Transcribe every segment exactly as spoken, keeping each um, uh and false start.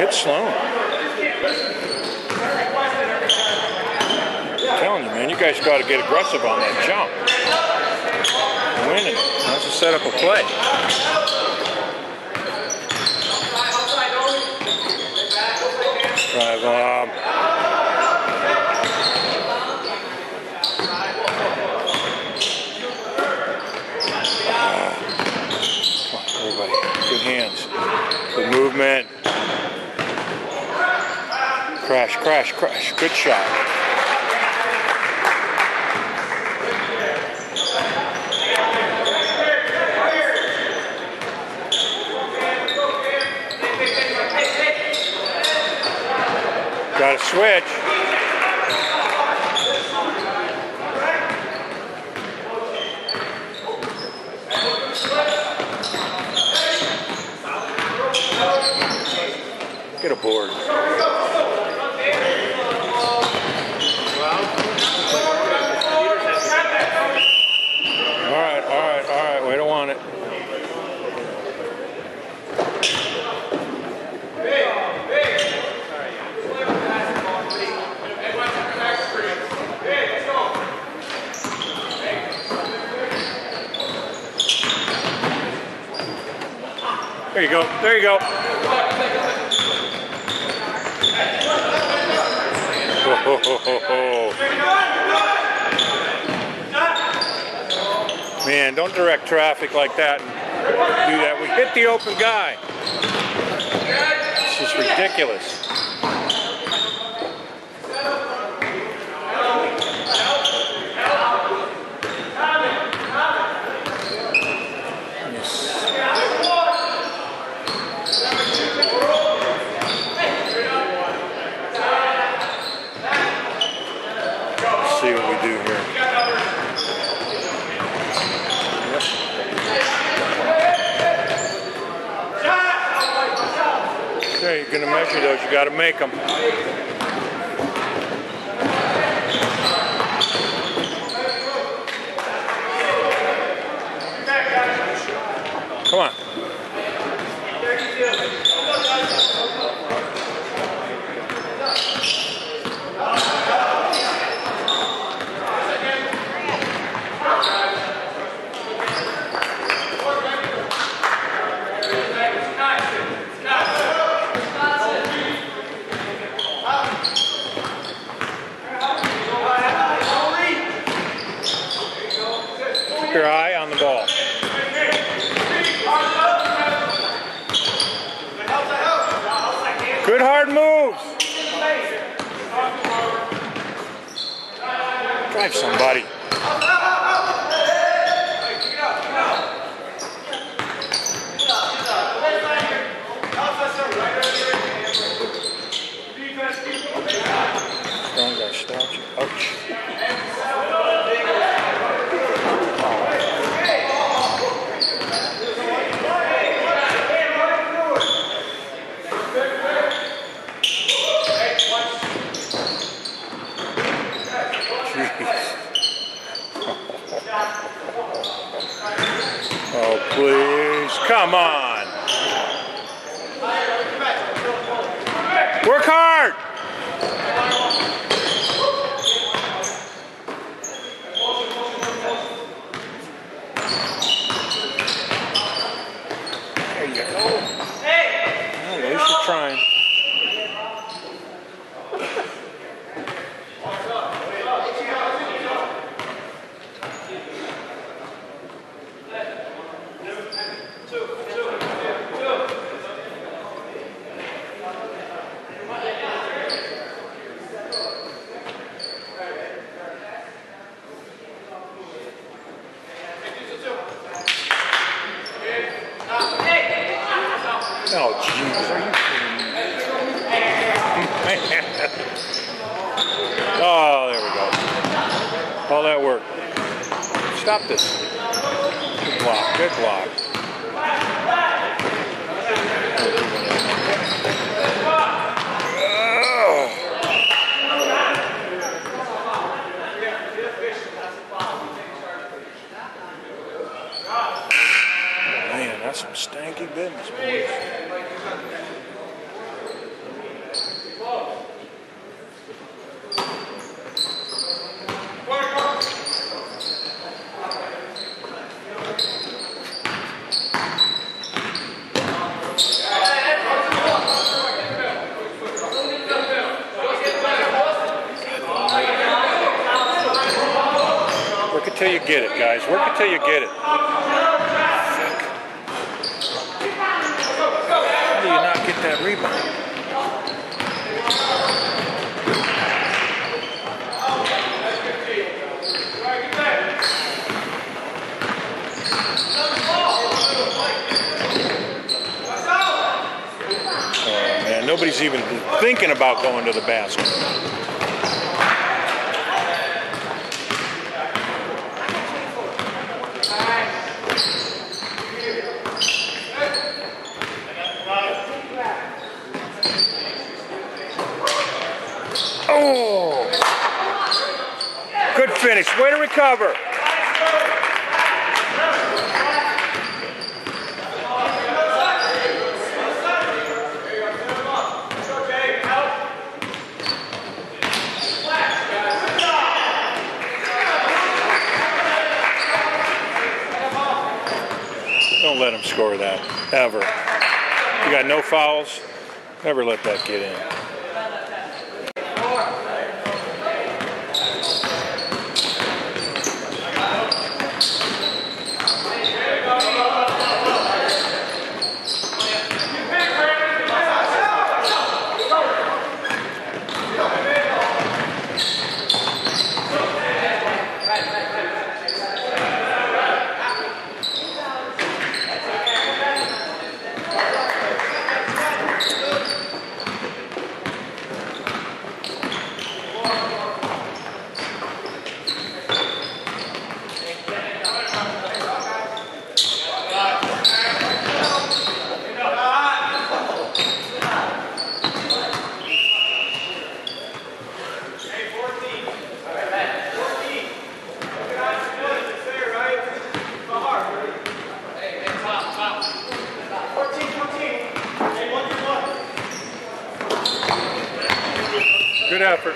Hit Sloan. I'm telling you, man, you guys got to get aggressive on that jump. Winning it. That's to set up a play. Drive up. Everybody, good hands, good movement. Crash, crash, crash. Good shot. Got to switch. Get a board. All right, all right, all right. We don't want it. There you go. There you go. Ho, ho, ho, ho, ho. Man, don't direct traffic like that and do that. We hit the open guy. This is ridiculous. See what we do here. Okay, you're gonna measure those. You got to make them. Come on. Keep your eye on the ball. Good hard moves. Drive somebody. Strong guy stops you. Ouch. Oh, please. Come on. Work hard. There you go. Well, at least you're trying. Oh, jeez, are you kidding me? Oh, there we go. All that work. Stop this. Good block, good block. Oh. Man, that's some stanky business, boys. until you get it, guys. Work until you get it. How do you not get that rebound? Oh man, nobody's even thinking about going to the basket. Oh! Good finish. Way to recover. Don't let him score that, ever. You got no fouls. Never let that get in. Good effort.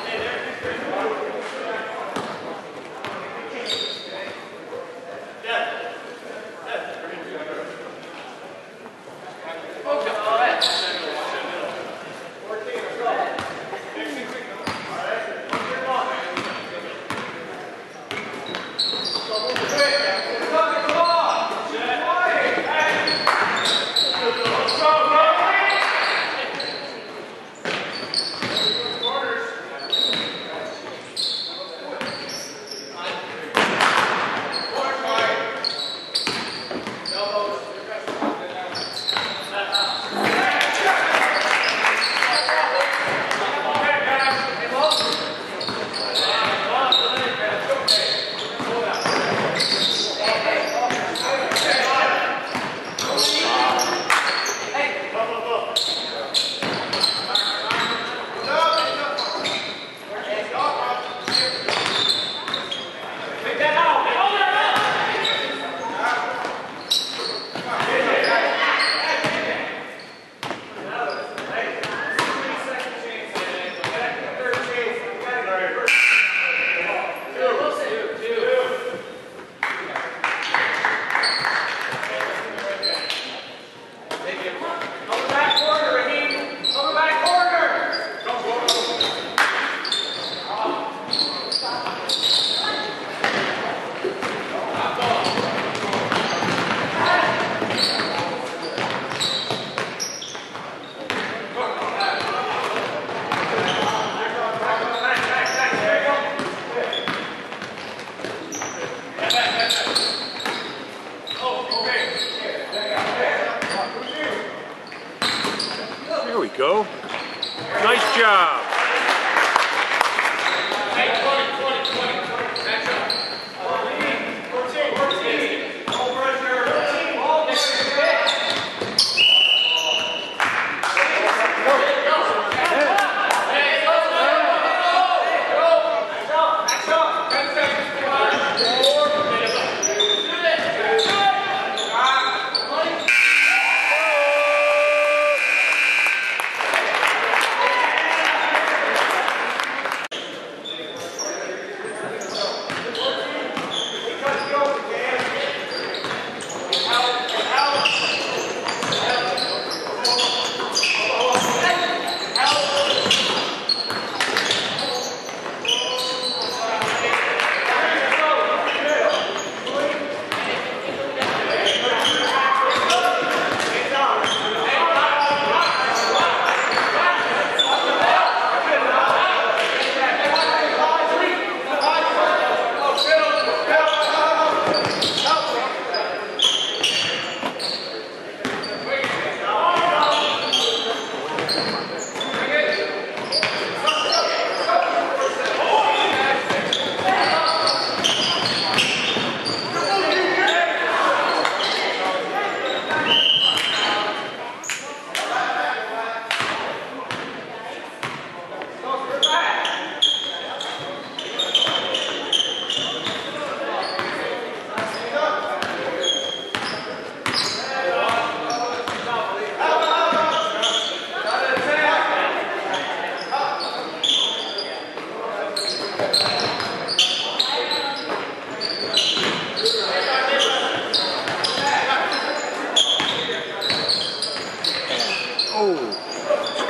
There we go. Nice job.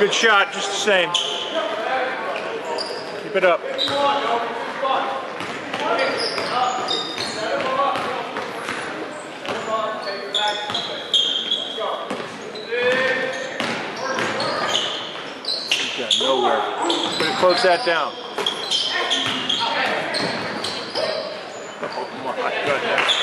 Good shot, just the same. Keep it up. He's got nowhere. Gonna close that down. Oh my goodness.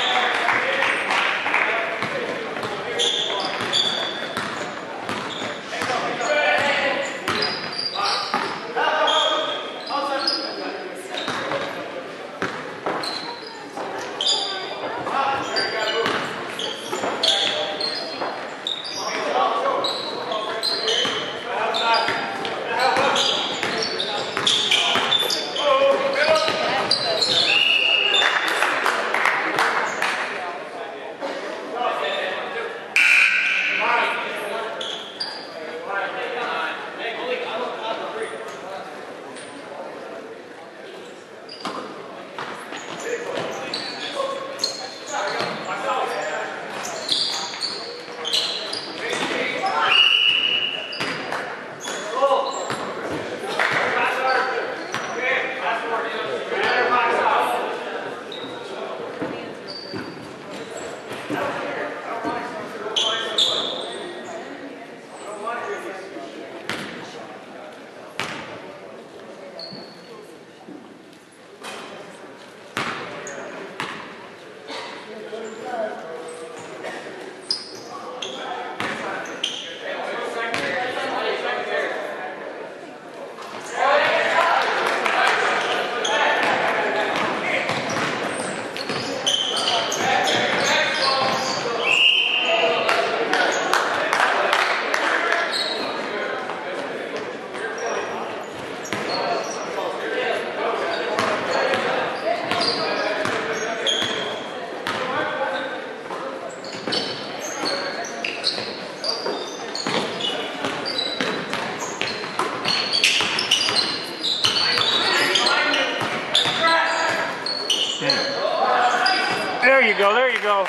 There you go, there you go.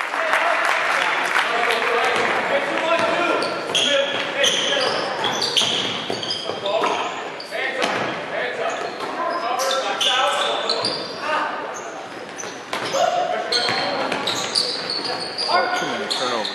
Oh, too many turnovers.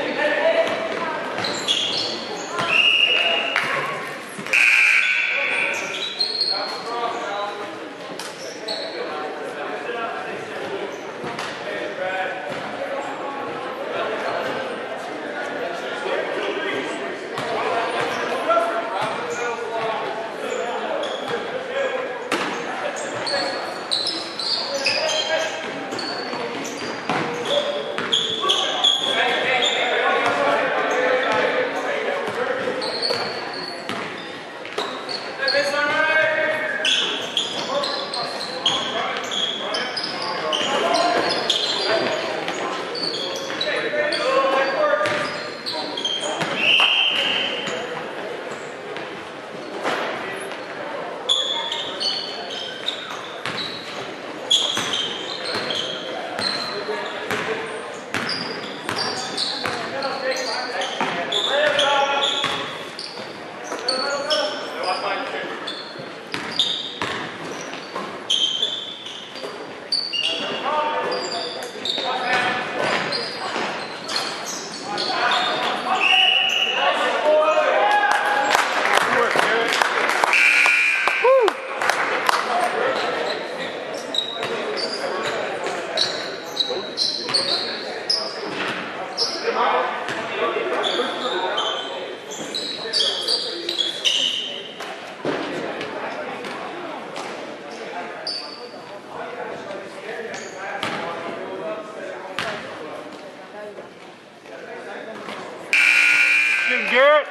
Garrett.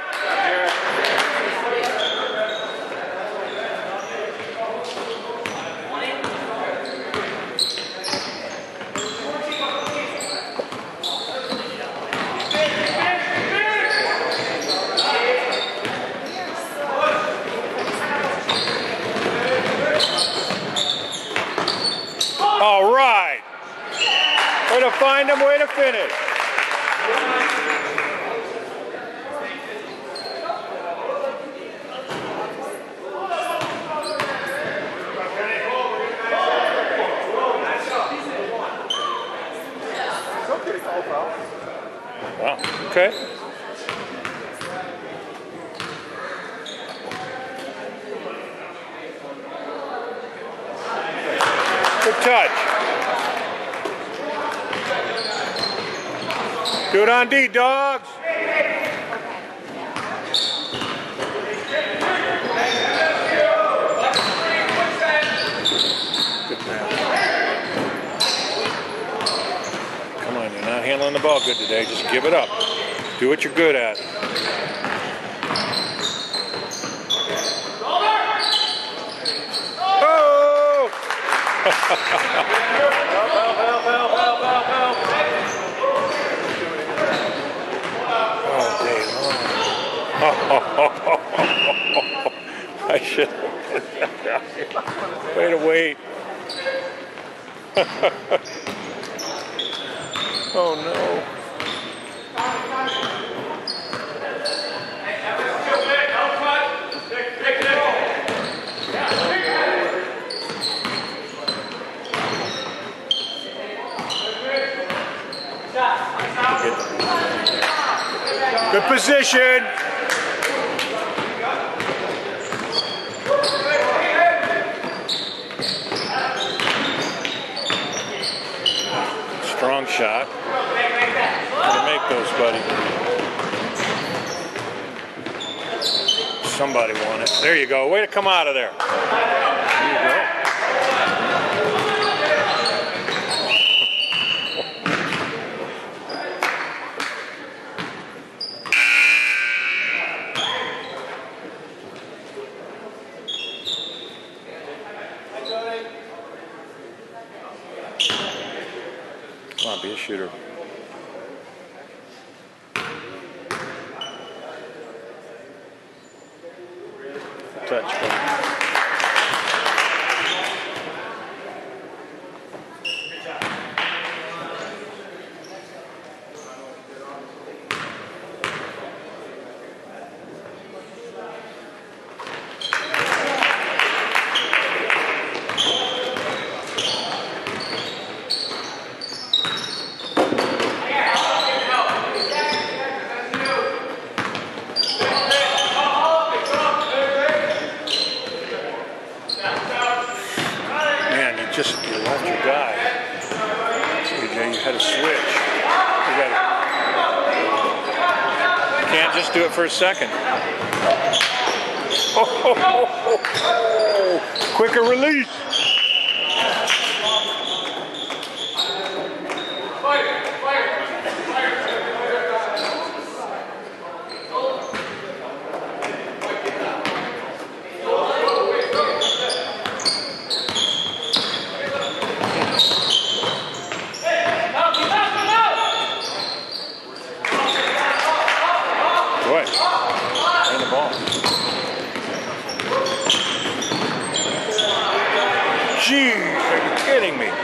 All right. Way to find them, way to finish. Okay. Good touch. Do it on D, dogs. Good pass. Come on, you're not handling the ball good today. Just give it up. Do what you're good at. Oh! Help, help, help, help, help, help, help. Oh, Dave. Oh. I should. Way to wait. Oh, no. Good position. Strong shot. Gotta make those, buddy. Somebody won it. There you go. Way to come out of there. There you go. Come on, be a shooter. Touch, buddy. Just you left your guy. C J, you had to switch. You got to. You can't just do it for a second. Oh, oh, oh, oh, oh. Quicker release. And the ball. Jeez, are you kidding me?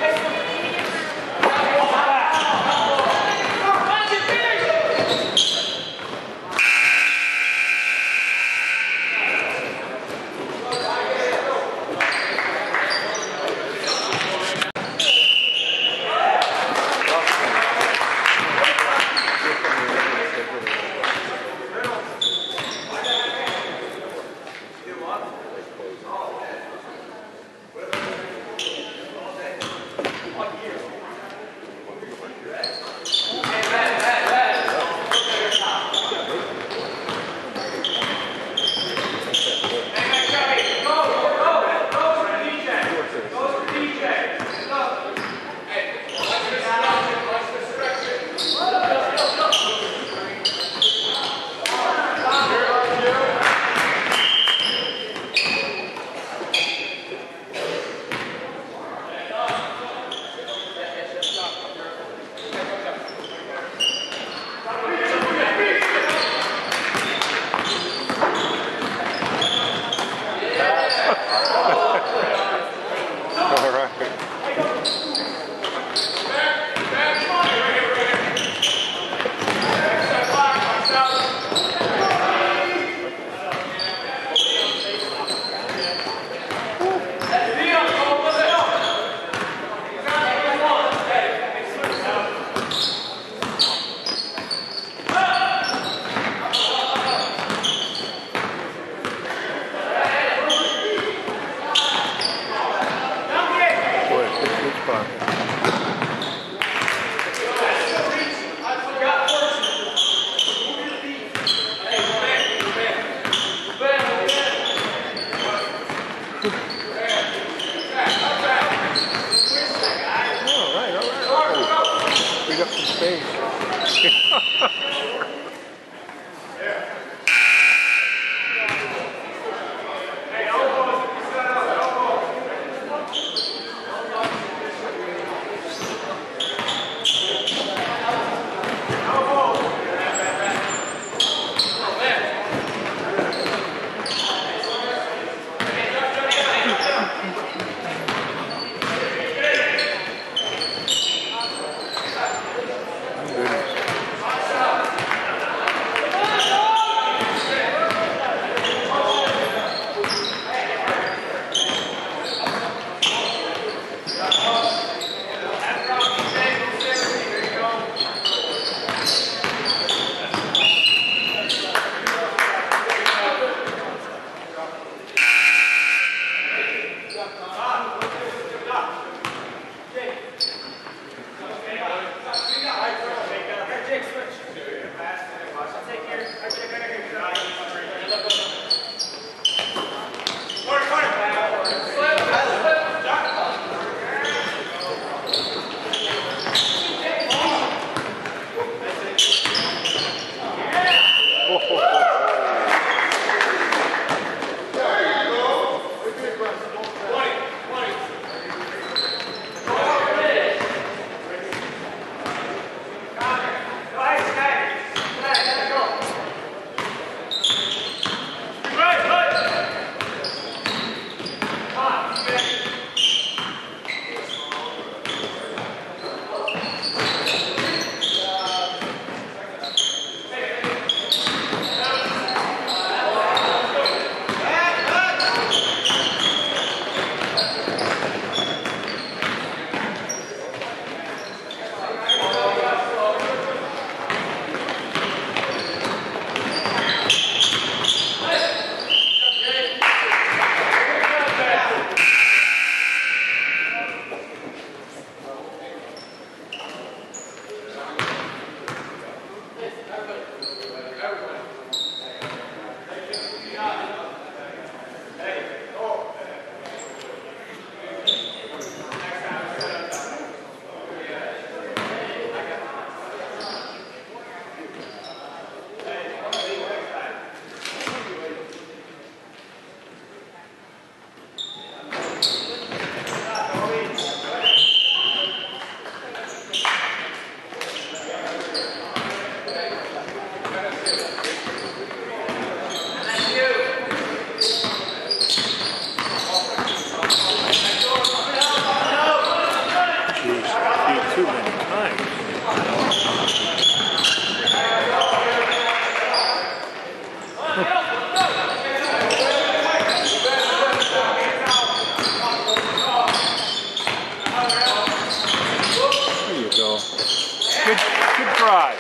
Good, good drive.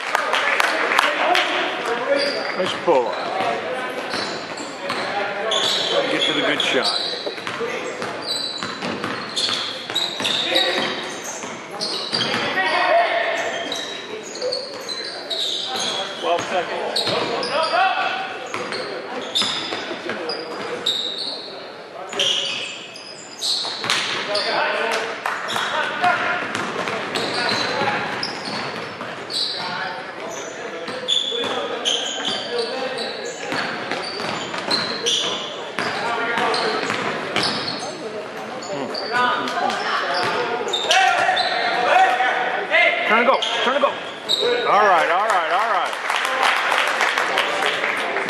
Nice pull up. Try to get to the good shot. Twelve seconds. Turn and go. Turn and go. All right, all right, all right.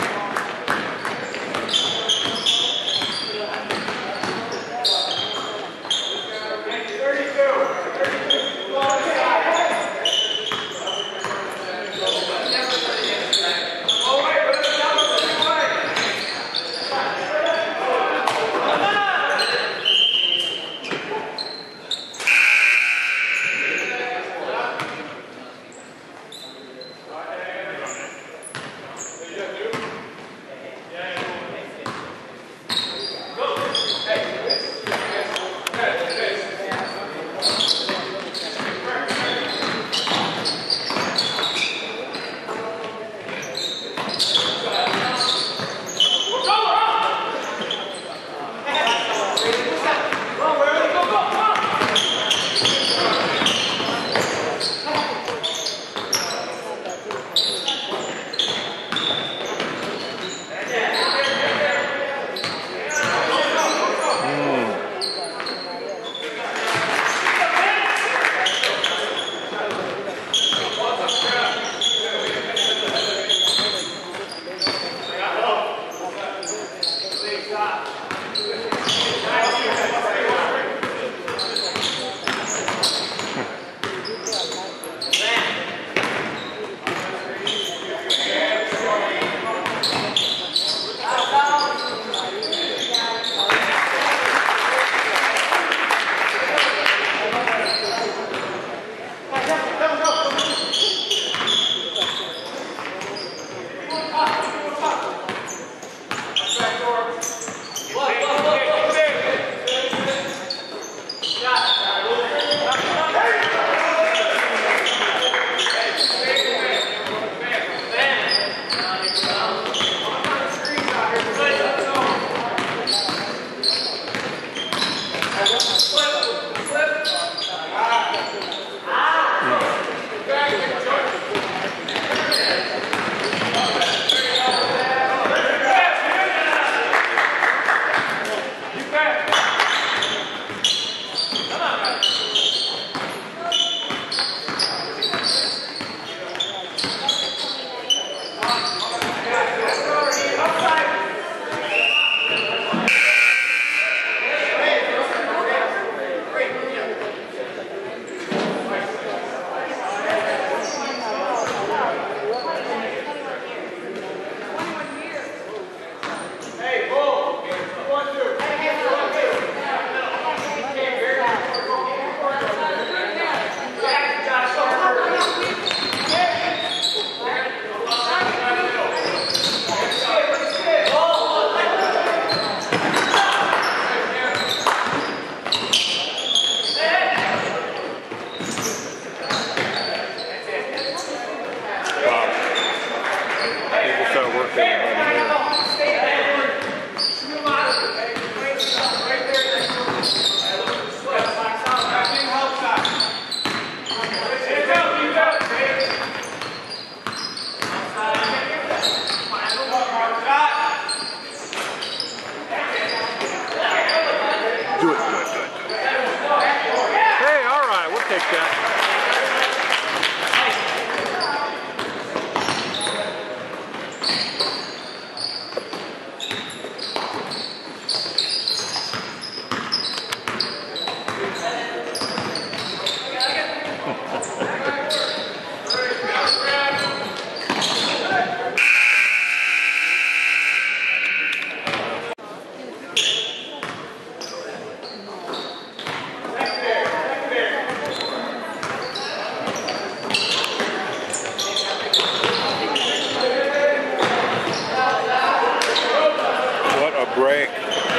Break.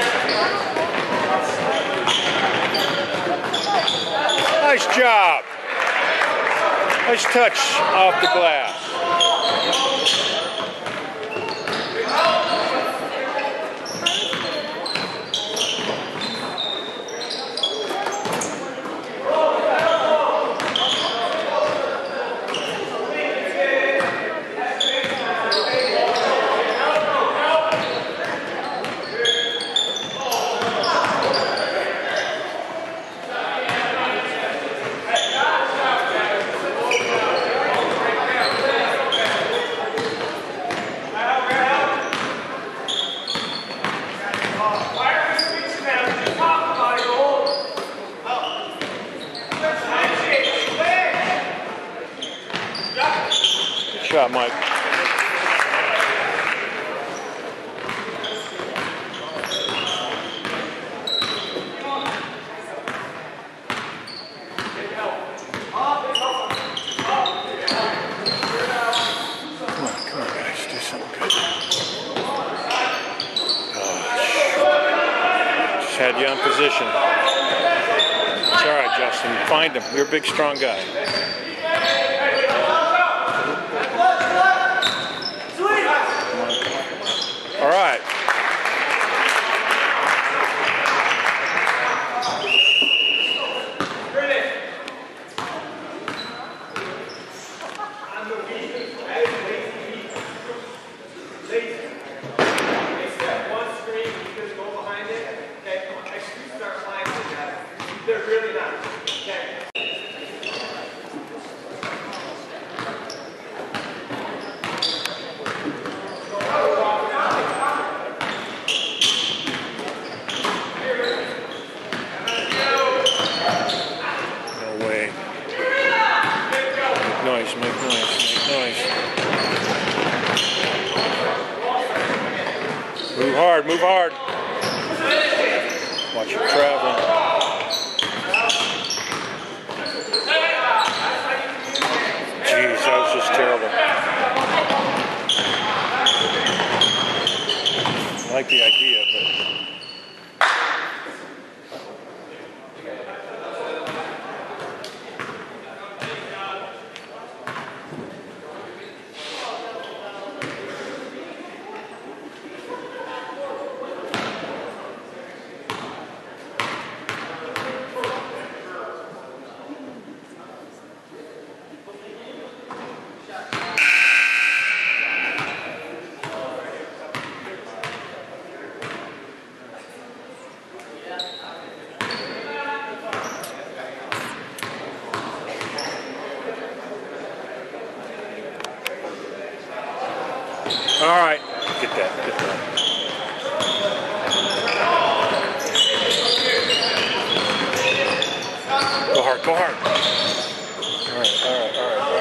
Nice job. Nice touch off the glass. Good shot, Mike. Come on, come on, guys, do something good. Oh, just had you on position. It's all right, Justin. Find him. You're a big, strong guy. All right. They're really not. Okay. No way. Make noise, make noise, make noise. Move hard, move hard. Watch your traveling. Jeez, that was just terrible. I like the idea, but... All right. Get that. Get that. Go hard. Go hard. All right. All right. All right. All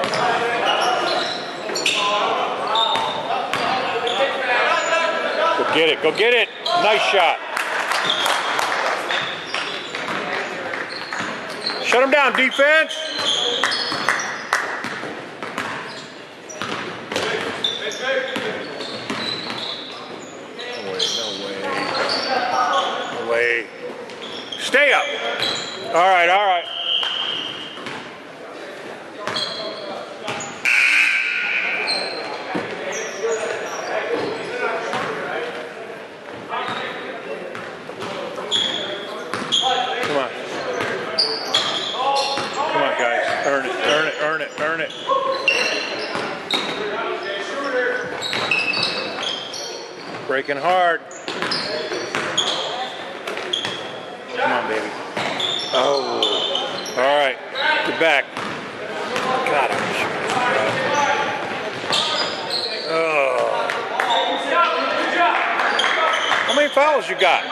right. All right. Go get it. Go get it. Nice shot. Shut him down, defense. Stay up. All right, all right. Come on. Come on, guys. Earn it, earn it, earn it, earn it. Breaking hard. Come on, baby. Oh. All right. Get back. God, I wish you could. Oh. How many fouls you got?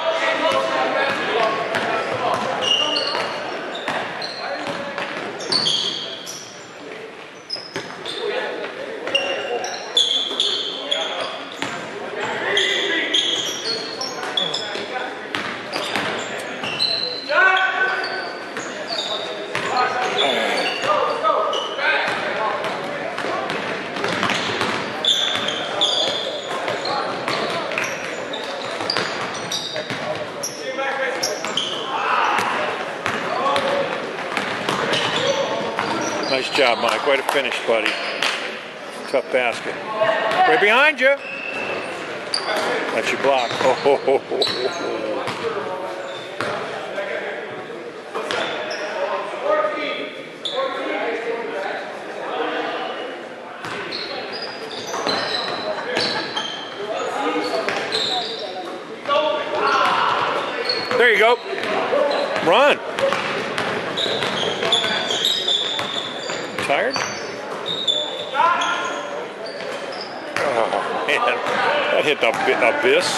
Nice job, Mike. Way to finish, buddy. Tough basket. Right behind you. That's your block. Oh, ho, ho, ho, ho. There you go. Run. Tired? Oh, man. That hit the abyss.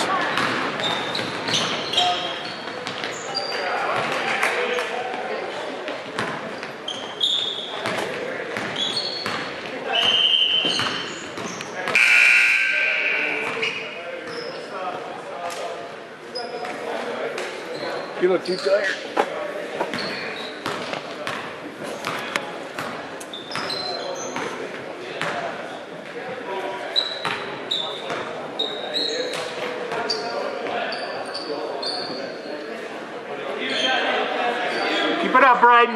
You look too tired. Keep it up, Bryden.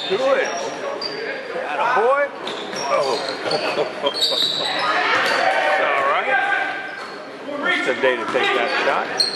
Do it. Atta boy. Oh. It's all right. It's the day to take that shot.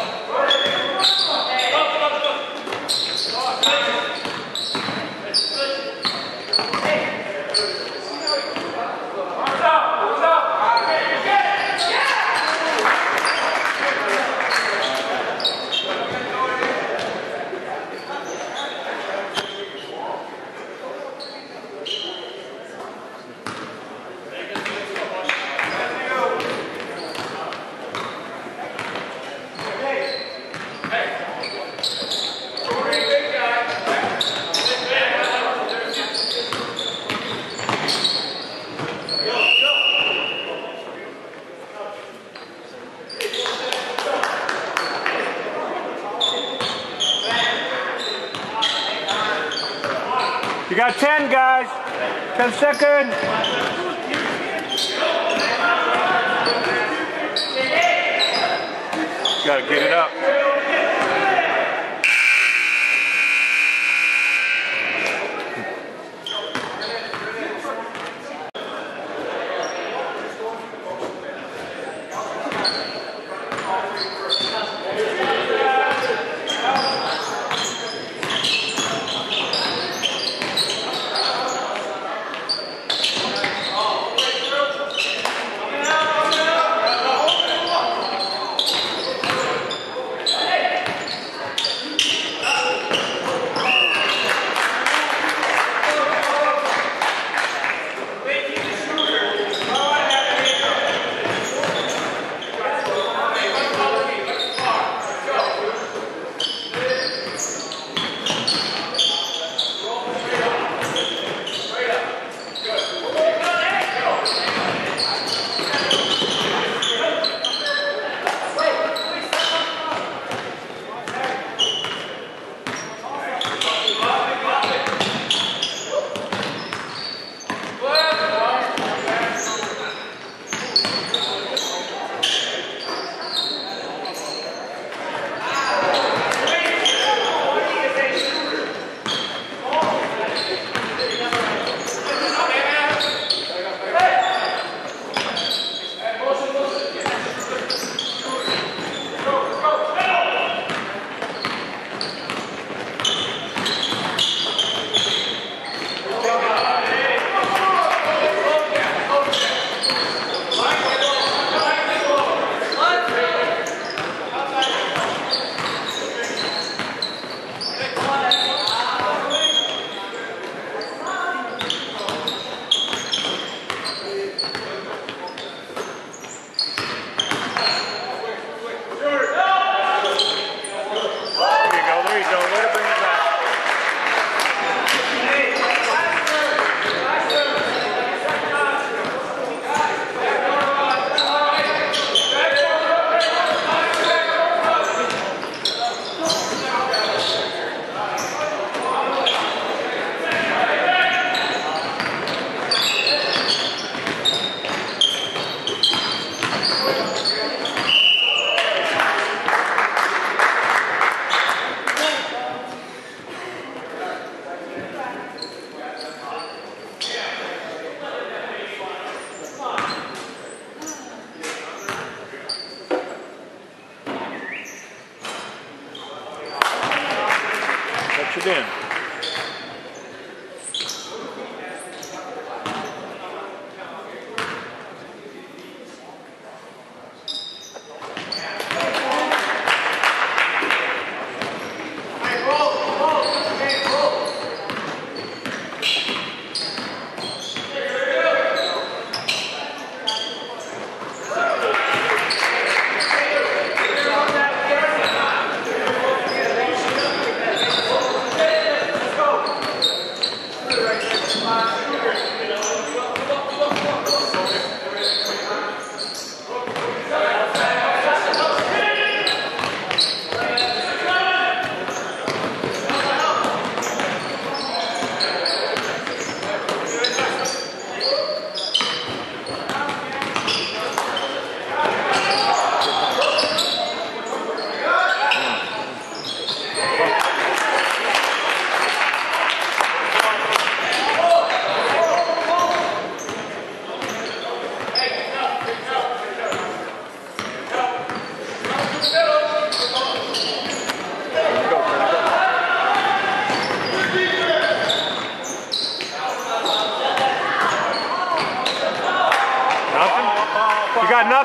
You got ten, guys. ten seconds. You gotta get it up.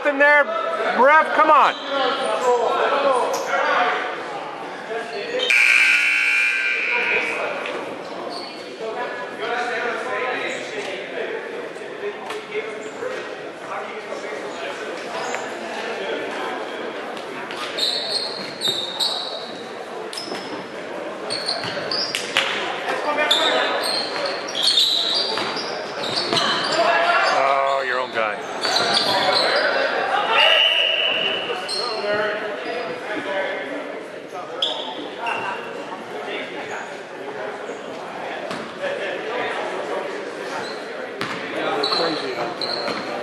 nothing there, ref. Come on. Oh, your own guy. Crazy out there right now.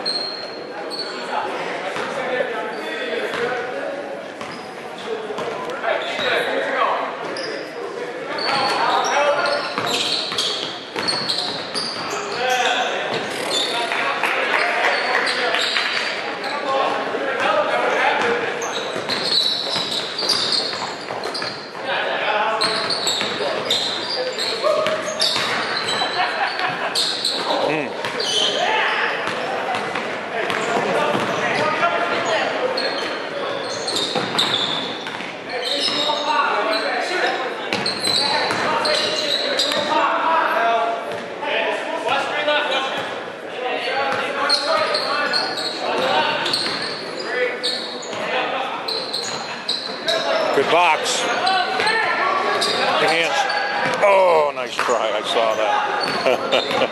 Good box. Good hands. Oh, nice try. I saw that.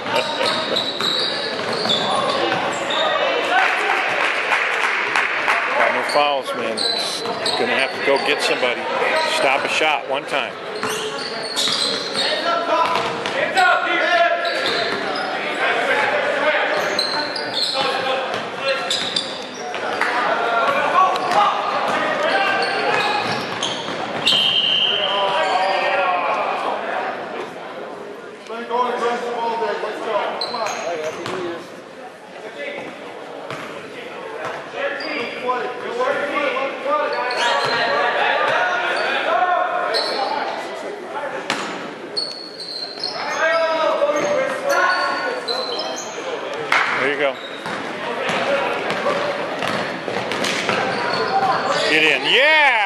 Got no fouls, man. Gonna have to go get somebody. Stop a shot one time. There you go. Get in. Yeah!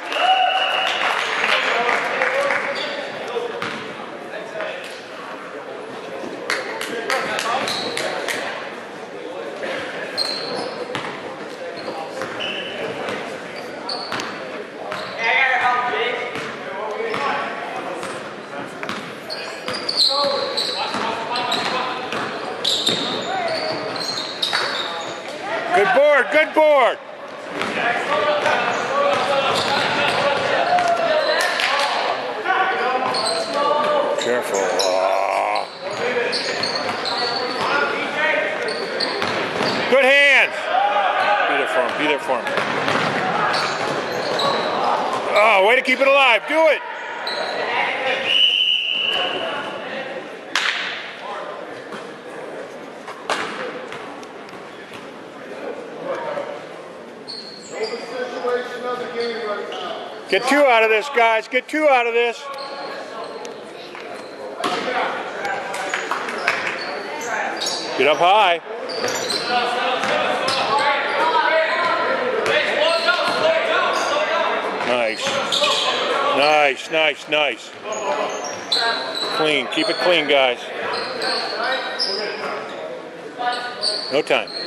Good board, good board. Careful. Uh, good hands. Be there for him, be there for him. Oh, way to keep it alive. Do it. Get two out of this, guys. Get two out of this. Get up high. Nice. Nice, nice, nice. Clean. Keep it clean, guys. No time.